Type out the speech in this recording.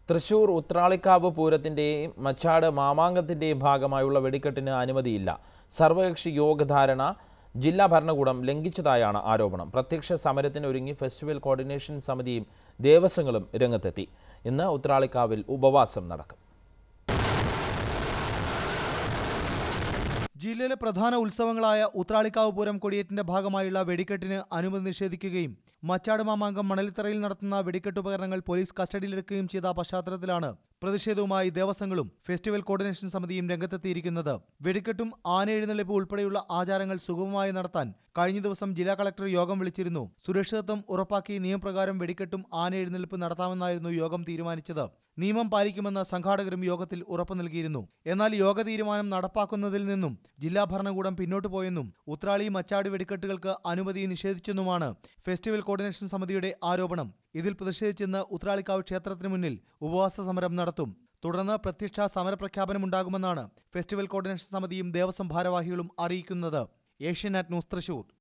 തൃശൂർ ഉത്രാളിക്കാവ് പൂരത്തിന്റെയും മച്ചാട് മാമാങ്കത്തിന്റെയും ഭാഗമായുള്ള വെടിക്കെട്ടിന് അനുമതിയില്ല. സർവകക്ഷി യോഗധാരണ ജില്ലാ ഭരണകൂടം ലംഘിച്ചതായാണ് ആരോപണം. പ്രത്യക്ഷ സമരത്തിന് ഒരുങ്ങി ഫെസ്റ്റിവൽ കോർഡിനേഷൻ സമിതിയും ദേവസ്വങ്ങളും രംഗത്തെത്തി. ഇന്ന് ഉത്രാളിക്കാവിൽ ഉപവാസം നടക്കും. ജില്ലയിലെ പ്രധാന ഉത്സവങ്ങളായ ഉത്രാളിക്കാവ് പൂരം കൊടിയേറ്റിന്റെ ഭാഗമായുള്ള വെടിക്കെട്ടിന് അനുമതി നിഷേധിക്കുകയും മച്ചാട് മാമാങ്കം മണലിത്തറയിൽ നടത്തുന്ന വെടിക്കെട്ടുപകരണങ്ങൾ പോലീസ് കസ്റ്റഡിയിലെടുക്കുകയും ചെയ്ത പശ്ചാത്തലത്തിലാണ് പ്രതിഷേധവുമായി ദേവസ്വങ്ങളും ഫെസ്റ്റിവൽ കോർഡിനേഷൻ സമിതിയും രംഗത്തെത്തിയിരിക്കുന്നത്. വെടിക്കെട്ടും ആനയെഴുന്നള്ളിപ്പ് ഉൾപ്പെടെയുള്ള ആചാരങ്ങൾ സുഗമമായി നടത്താൻ കഴിഞ്ഞ ദിവസം ജില്ലാ കളക്ടർ യോഗം വിളിച്ചിരുന്നു. സുരക്ഷിതത്വം ഉറപ്പാക്കി നിയമപ്രകാരം വെടിക്കെട്ടും ആനയെഴുന്നള്ളിപ്പ് നടത്താമെന്നായിരുന്നു യോഗം തീരുമാനിച്ചത്. നിയമം പാലിക്കുമെന്ന് സംഘാടകരും യോഗത്തിൽ ഉറപ്പു നൽകിയിരുന്നു. എന്നാൽ യോഗ തീരുമാനം നടപ്പാക്കുന്നതിൽ നിന്നും ജില്ലാ ഭരണകൂടം പിന്നോട്ടു പോയെന്നും ഉത്രാളി മച്ചാട് വെടിക്കെട്ടുകൾക്ക് അനുമതി നിഷേധിച്ചെന്നുമാണ് ഫെസ്റ്റിവൽ കോർഡിനേഷൻ സമിതിയുടെ ആരോപണം. ഇതിൽ പ്രതിഷേധിച്ചെന്ന് ഉത്രാളിക്കാവ് ക്ഷേത്രത്തിന് മുന്നിൽ ഉപവാസ സമരം നടത്തും. തുടർന്ന് പ്രത്യക്ഷ സമരപ്രഖ്യാപനമുണ്ടാകുമെന്നാണ് ഫെസ്റ്റിവൽ കോർഡിനേഷൻ സമിതിയും ദേവസ്വം ഭാരവാഹികളും അറിയിക്കുന്നത്. ഏഷ്യാനെറ്റ് ന്യൂസ്, തൃശൂർ.